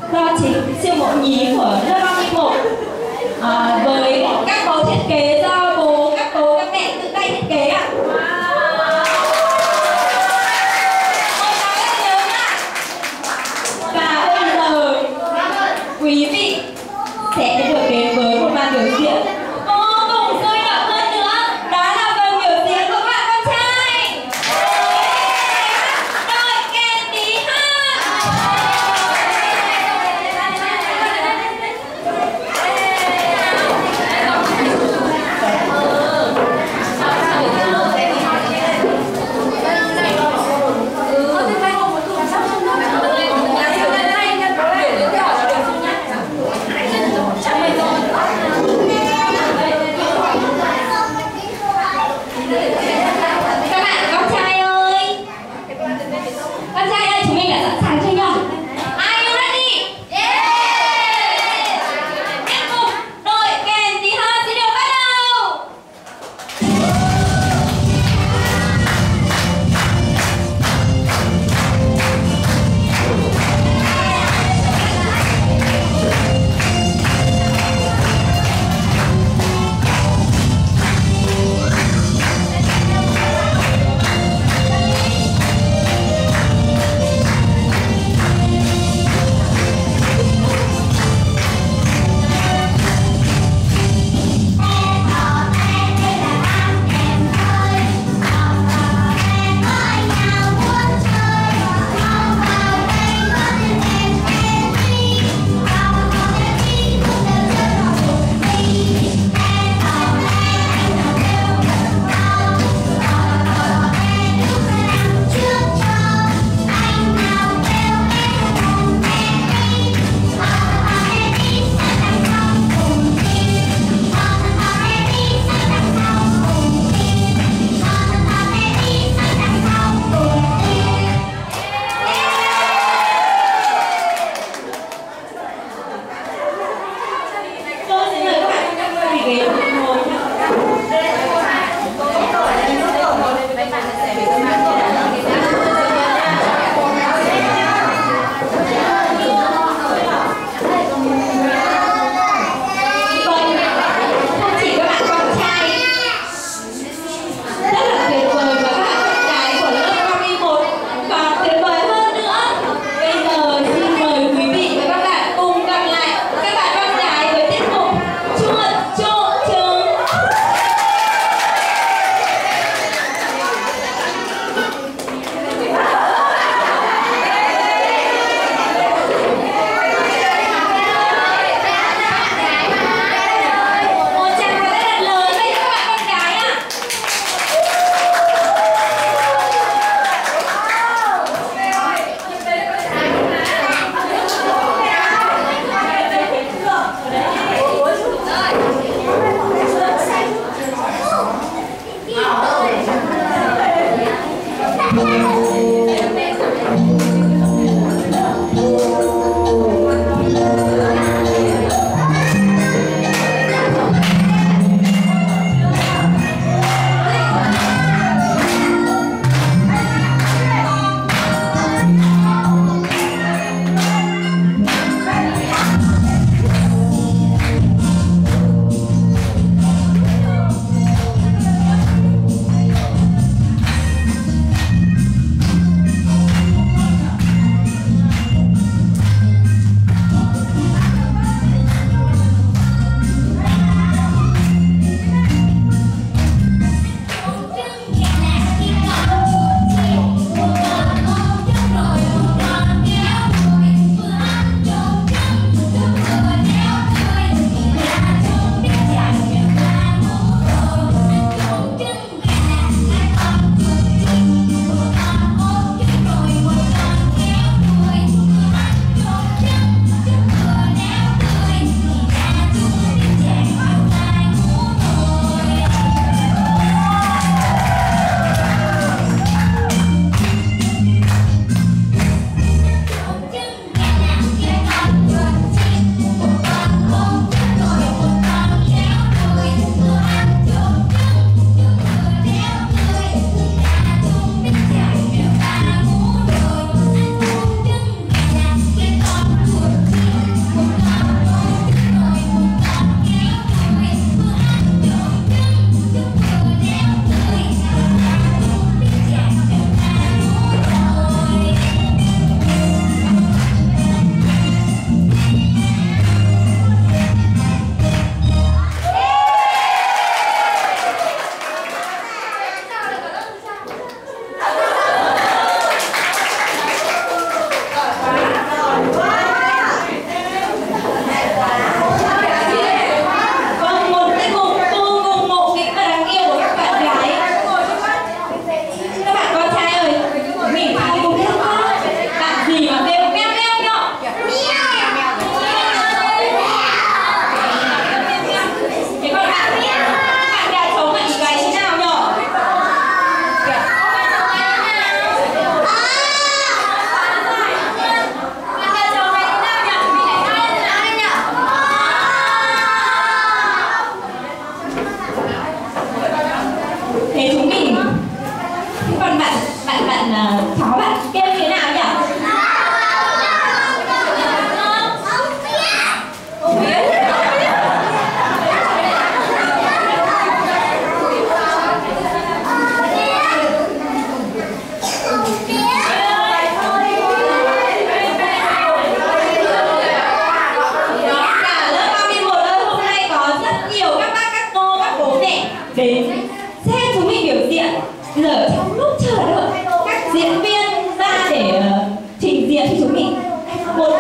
do chính siêu mẫu nhí của lớp 31 với các mẫu thiết kế do bố, các mẹ tự tay thiết kế ạ. Và bây giờ quý vị sẽ được đến với một màn biểu diễn vô cùng sôi động hơn nữa, đó là phần biểu diễn của bạn con trai đội kèn tí hát.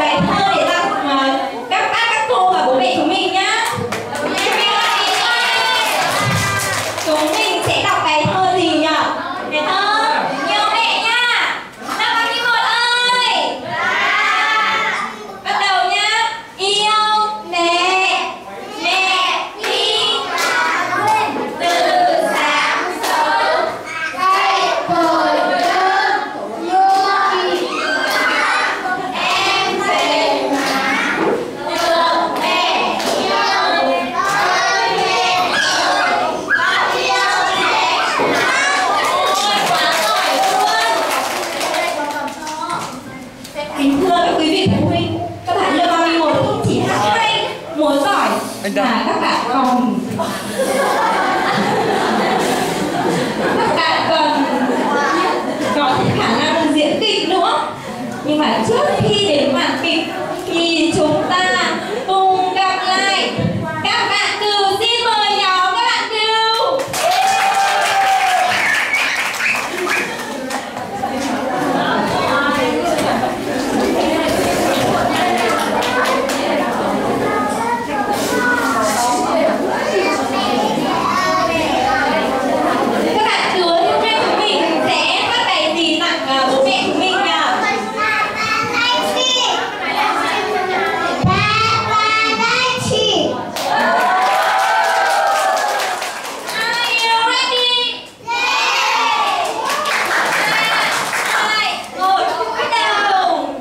bài thơ để tặng các bác, các cô và bố mẹ chúng mình nhá. Chúng mình sẽ đọc bài thơ gì nhỉ? Bài thơ Yêu Mẹ nha. Năm con đi một ơi. Bắt đầu nhá. Yêu mẹ, mẹ đi từ sáng sớm cây cội lớn vui em về nhà được mẹ yêu ơi mẹ ơi con yêu mẹ. Ôi quá giỏi luôn. Kính thưa các quý vị phụ huynh, các bạn lớp 31 không chỉ hát hay múa giỏi mà các bạn còn có khả năng diễn kịch nữa. Nhưng mà trước khi đến màn kịch thì chúng ta cùng gặp lại các bạn cừu. Xin mời nhóm các bạn cừu. Các bạn cừu hôm nay chúng mình sẽ bắt bài gì tặng bố mẹ chúng mình nhỉ? Are you ready? Hai, một, bắt đầu.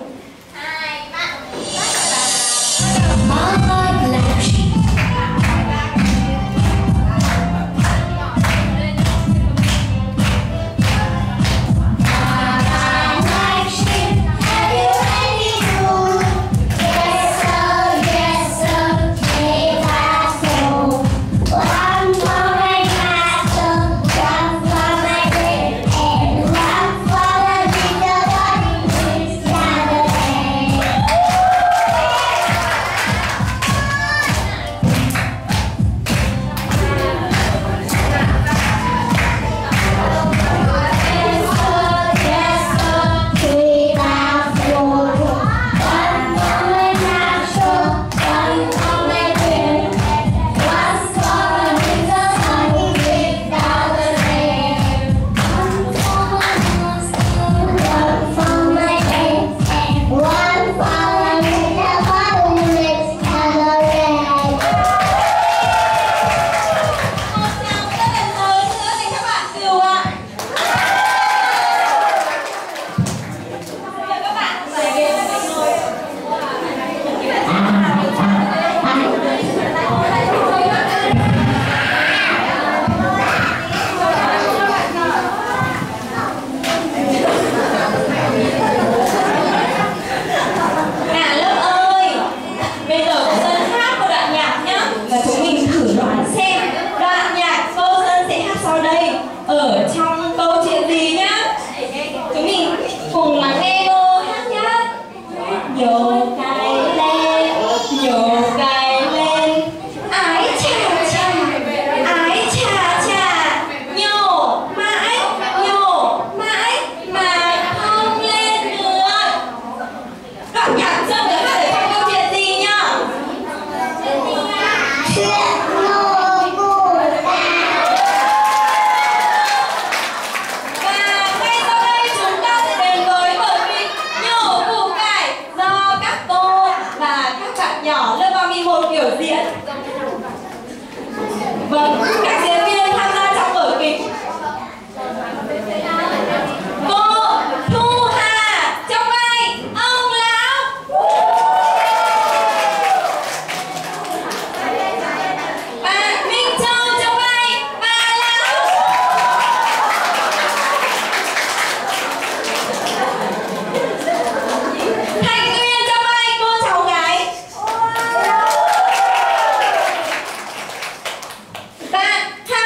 Ở trong câu chuyện gì nhá? Chúng mình cùng lắng nghe cô hát nhá. Nhổ cài lên, nhổ cài lên, ái chà chà, ái chà chà, nhổ mãi mà không lên được. Đoạn nhạc trong được hát ở trong câu chuyện gì nhá? Biểu diễn. Vâng, các diễn viên tham gia trong vở kịch. Cô Thu Hà trong vai ông lão. Bà Minh Châu trong vai bà lão. Thanh Nguyên trong vai cô cháu gái. Bạn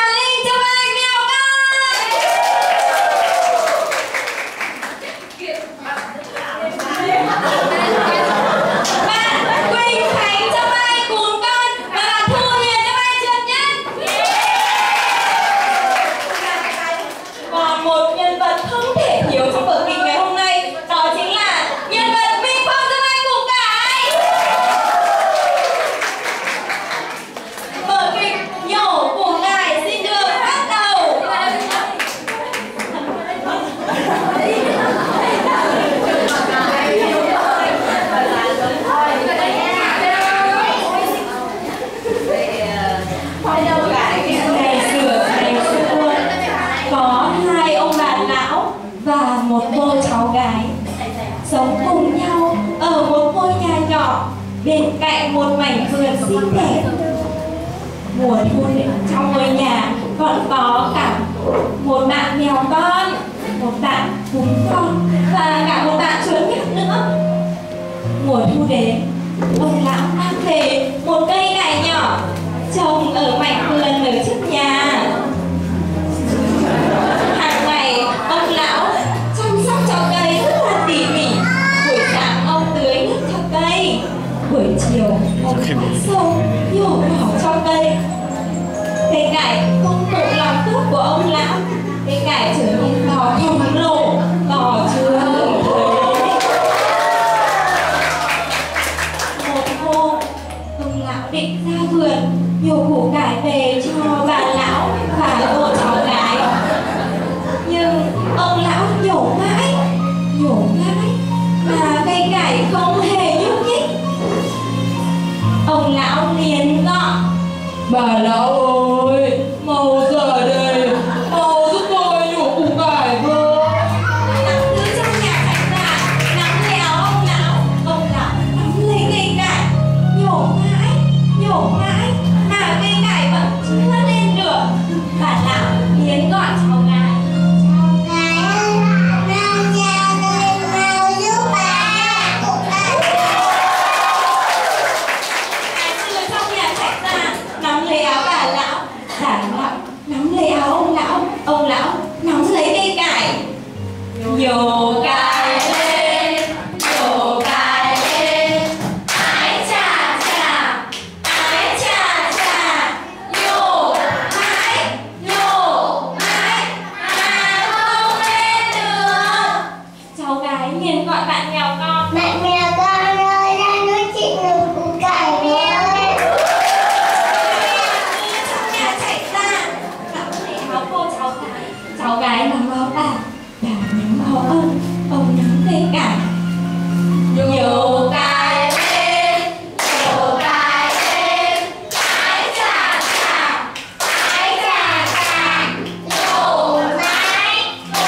bên cạnh một mảnh vườn xinh đẹp. Mùa thu trong ngôi nhà còn có cả một bạn mèo con, một bạn cún con và cả một bạn chuột nhắt nữa. Mùa thu đến, ông lão mang về một cây cải nhỏ trồng ở mảnh vườn ở trước nhà. Hàng ngày ông lão chăm sóc cho cây rất là tỉ mỉ. Buổi sáng ông tưới nước cho cây, buổi chiều ông cắt sâu nhổ cỏ cho cây. Cây cải không phụ lòng tốt của ông lão, cây cải trở nên to khổng lồ, to chưa từng thấy. Một hôm, ông lão định ra vườn nhổ củ cải về cho bà lão và cô cháu gái. Nhưng ông lão nhổ mãi mà cây cải không hề nhúc nhích. Ông lão liền gọi: "Bà lão ơi, mau ra đây, mau giúp tôi nhổ củ cải với." Nắm từ trong nhà chạy ra, nắm lấy áo ông lão nắm lấy cây cải, nhổ mãi mà cây cải vẫn chưa lên được. Bà lão liền gọi cháu gái: ông lão nắm lấy cây cải, nhổ cải lên, ái chà chà, nhổ mãi mà không lên được. Cháu gái liền gọi bạn mèo con: "Bạn mèo con ơi, ra nuôi chị nhổ củ cải với." Cháu gái nắm áo bà nắm áo ông nắm cây cải, nhổ cải lên, ái chà chà, nhổ mãi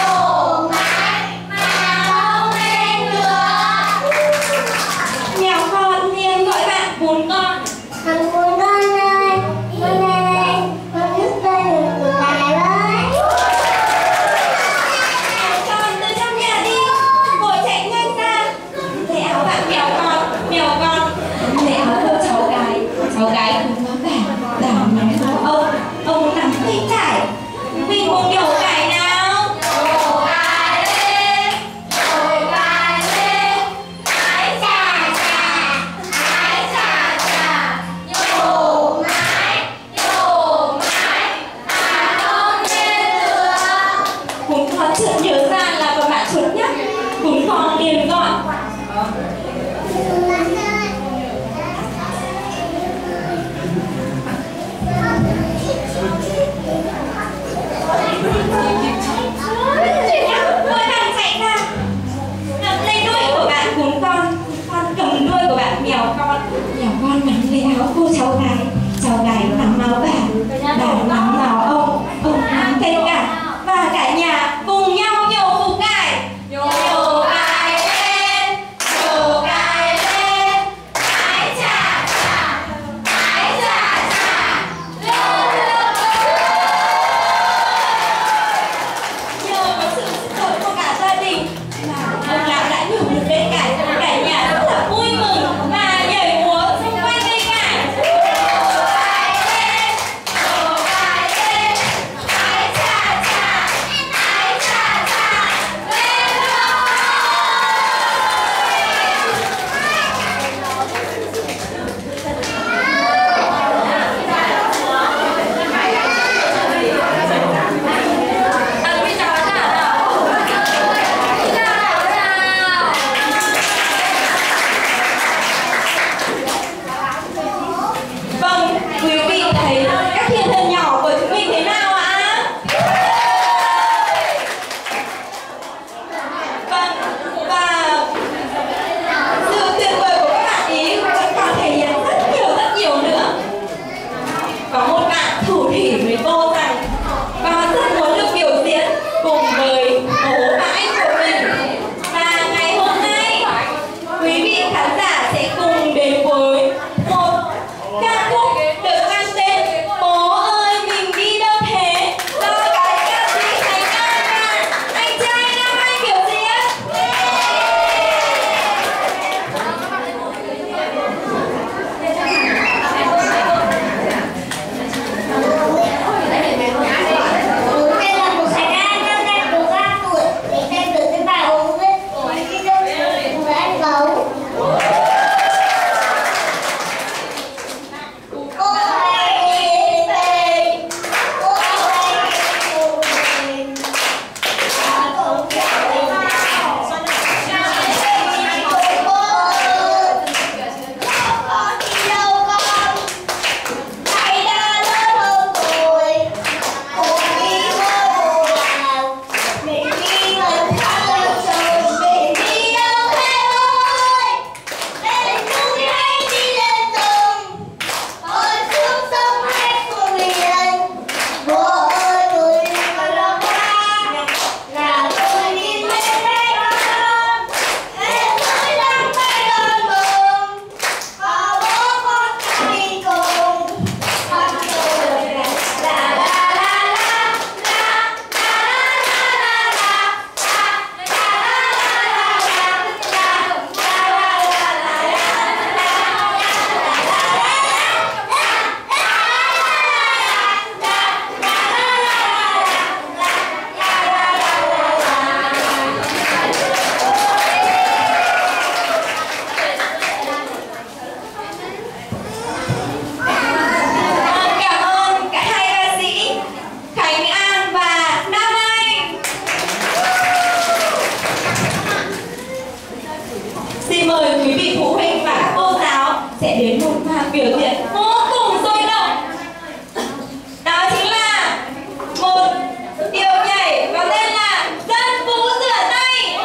mà không lên được. Mèo con liền gọi bạn cún con: "Thằng cún con ơi, con lên đây, con giúp tôi nhổ củ cải với." Cháu gái cùng nó bà nắm ông nắm cây cải. Mình cùng nhổ cải nào. Nhổ cải lên, ái chà chà, nhổ mãi mà không lên được. Cún con chợt nhớ ra là một bạn chuột nhắt. Cún con liền gọi: Vội vàng chạy ra, nắm lấy đuôi của bạn cún con cầm đuôi của bạn mèo con nắm lấy áo cô cháu gái nắm áo bà nắm áo ông nắm cây cải và cả nhà cùng nhau nhổ củ cải. Nhổ cải lên, ái chà chà, nhờ có sự giúp đỡ của cả gia đình mà ông lão đã nhổ được cây cải. Cả nhà rất là vui mừng và nhảy múa xung quanh cây cải. Nhổ cải lên, biểu diễn vô cùng sôi động. Đó chính là một điệu nhảy có tên là Dân Vũ Rửa Tay.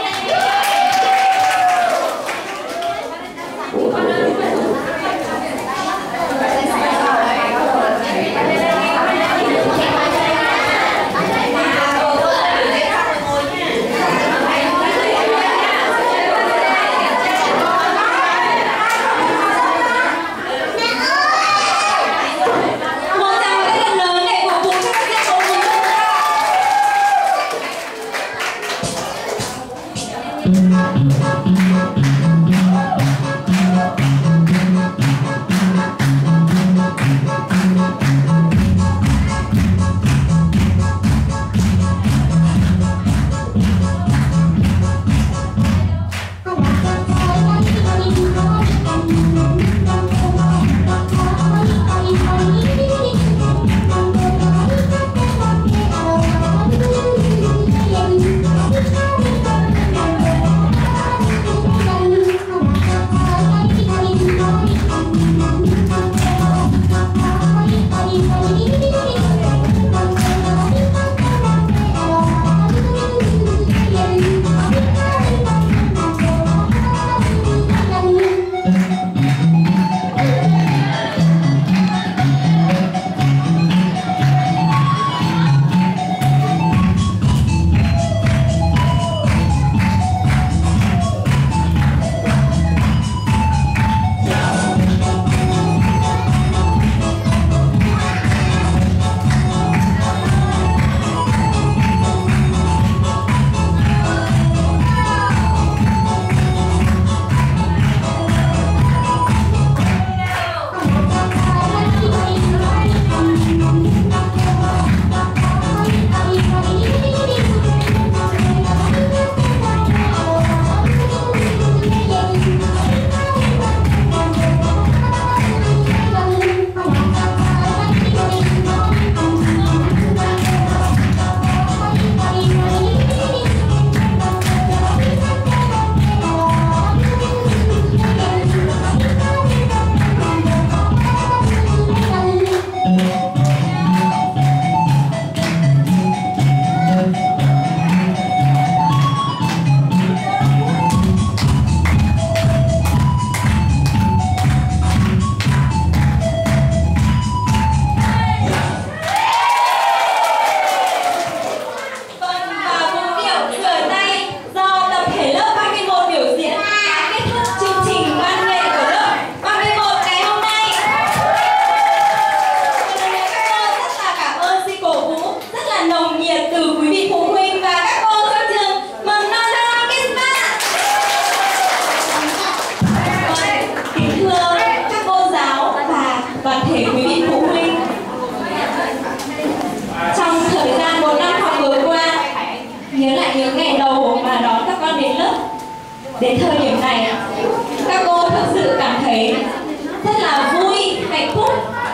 Đến thời điểm này, các cô thực sự cảm thấy rất là vui, hạnh phúc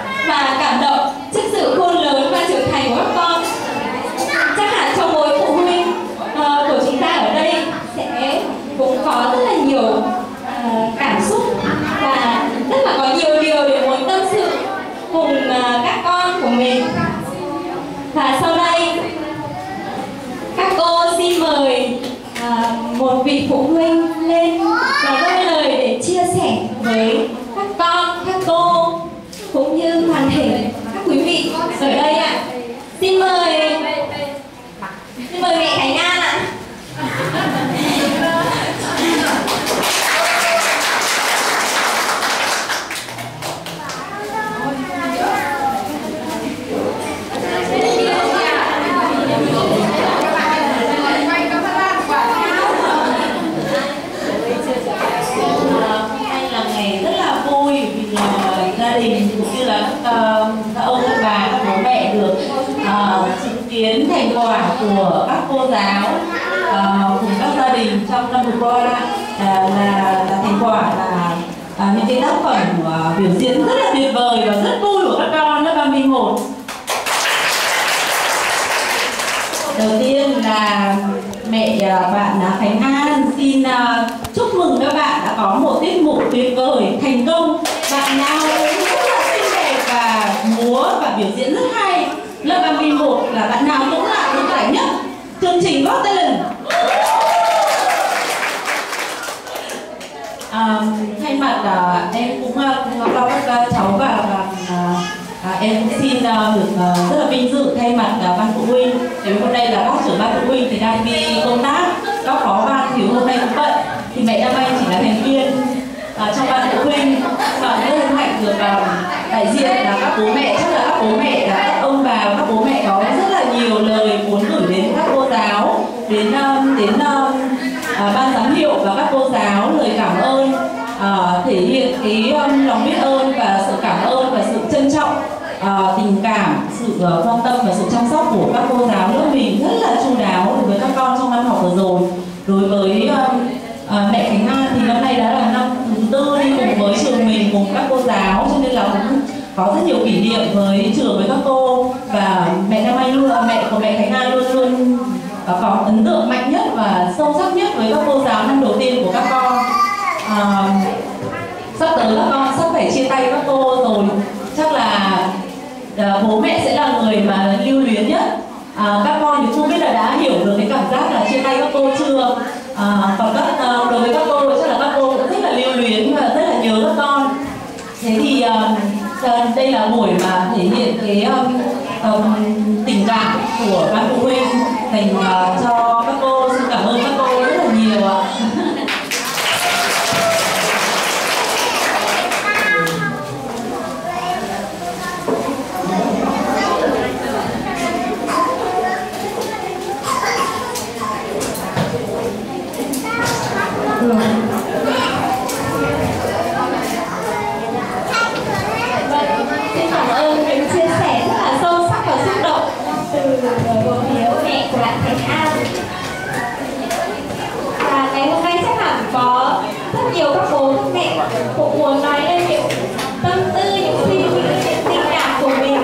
và cảm động trước sự khôn lớn và trưởng thành của các con. Chắc hẳn trong mỗi phụ huynh của chúng ta ở đây sẽ cũng có rất là nhiều cảm xúc và rất là có nhiều điều để muốn tâm sự cùng các con của mình. Và sau đây, các cô xin mời một vị phụ huynh lên và đôi lời để chia sẻ với các con, các cô cũng như toàn thể các quý vị ở đây ạ. Xin mời mẹ Khánh An ạ. Gia đình cũng như là các ông, các bà, các bố mẹ được chứng kiến thành quả của các cô giáo cùng các gia đình trong năm vừa qua là thành quả là những cái tác phẩm biểu diễn rất là tuyệt vời và rất vui của các con lớp 31. Đầu tiên là mẹ bạn Khánh An xin chúc mừng các bạn đã có một tiết mục tuyệt vời thành công. Bạn nào biểu diễn rất hay. Lớp MB1 là bạn nào cũng là được giải nhất chương trình Got Talent. Thay mặt em cũng bao các cháu và em cũng xin được rất là vinh dự thay mặt ban phụ huynh. Vì hôm nay là bác trưởng ban phụ huynh thì đang đi công tác, các phó ban thì hôm nay cũng vậy. Thì mẹ Nam Anh chỉ là thành viên trong ban phụ huynh và rất hân hạnh được đại diện là các bố mẹ, chắc là các bố mẹ, các ông bà, các bố mẹ có rất là nhiều lời muốn gửi đến các cô giáo, đến ban giám hiệu và các cô giáo lời cảm ơn, thể hiện cái lòng biết ơn và sự cảm ơn và sự trân trọng, tình cảm, sự quan tâm và sự chăm sóc của các cô giáo lớp mình rất là chu đáo đối với các con trong năm học vừa rồi. Đối với mẹ Khánh An thì năm nay đã là năm thứ 4 đi cùng với trường mình, cùng các cô giáo, cho nên là cũng có rất nhiều kỷ niệm với trường, với các cô. Và mẹ Nam Anh luôn, mẹ của mẹ Khánh An luôn luôn có ấn tượng mạnh nhất và sâu sắc nhất với các cô giáo năm đầu tiên của các con. Sắp tới các con sắp phải chia tay các cô rồi, chắc là bố mẹ sẽ là người mà lưu luyến nhất. Các con thì không biết là đã hiểu được cái cảm giác là chia tay các cô chưa. Còn đối với các cô chắc là các cô cũng rất là lưu luyến và rất là nhớ các con. Thế thì đây là buổi mà thể hiện cái tình cảm của ban phụ huynh dành cho các cô. Xin cảm ơn các cô rất là nhiều ạ. Xin cảm ơn những chia sẻ rất là sâu sắc và xúc động từ phía mẹ của bạn Khánh An. Và ngày hôm nay chắc hẳn có rất nhiều các bố mẹ cũng muốn nói lên những tâm tư, những suy nghĩ, những tình cảm của mình.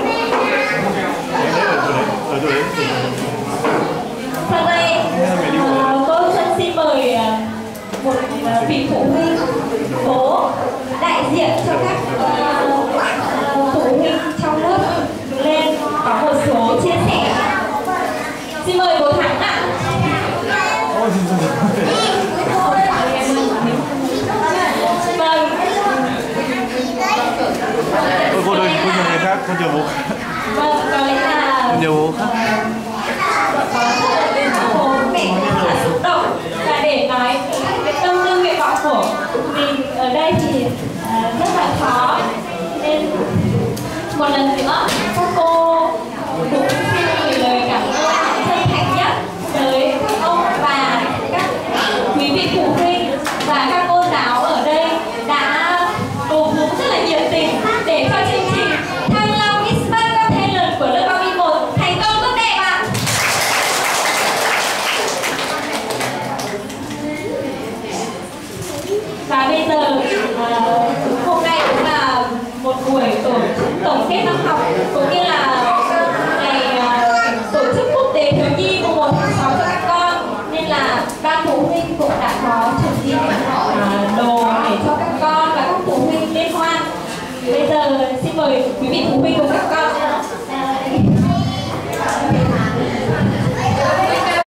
Sau đây cô xin mời một vị phụ huynh, bố đại diện cho các phụ huynh trong lớp lên có một số chia sẻ. Xin mời bố Thắng ạ. Vâng. Cô đây, cô nhờ người khác, cô nhờ bố. Vâng, có lẽ là Cô nhờ bố khác. có rất là bố mẹ rất là xúc động, và để nói cái tâm tư nguyện vọng của mình ở đây thì rất là khó, nên một lần nữa các cô cũng xin gửi lời cảm ơn chân thành nhất tới các ông bà, các quý vị phụ huynh và các cô giáo ở đây đã cổ vũ rất là nhiệt tình để cho chương trình Thăng Long Expert Got Talent của lớp MB1 thành công tốt đẹp ạ. Và bây giờ hôm nay cũng là một buổi tổng kết năm học cũng như là ngày tổ chức quốc tế thiếu nhi mùng 1 tháng 6 cho các con, nên là ban phụ huynh cũng đã có chuẩn bị đồ để cho các con và các phụ huynh liên hoan. Bây giờ xin mời quý vị phụ huynh cùng các con